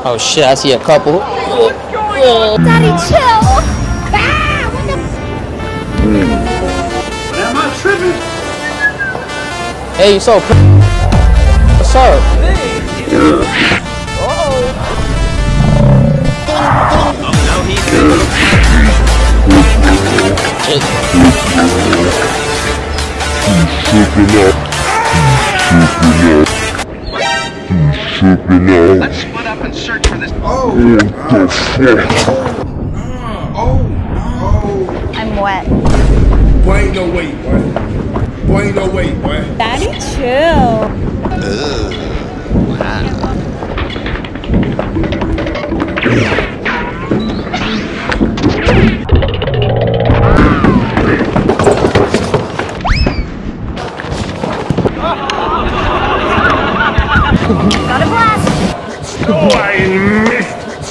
Oh shit, I see a couple. Daddy, chill! Ah, what the... Am I tripping? Hey, you so what's up? Let's split up and search for this. Oh, what the fuck? I'm wet. Boy, ain't no way, boy. Boy, ain't no way, boy. Daddy, chill. Got a blast. Oh, I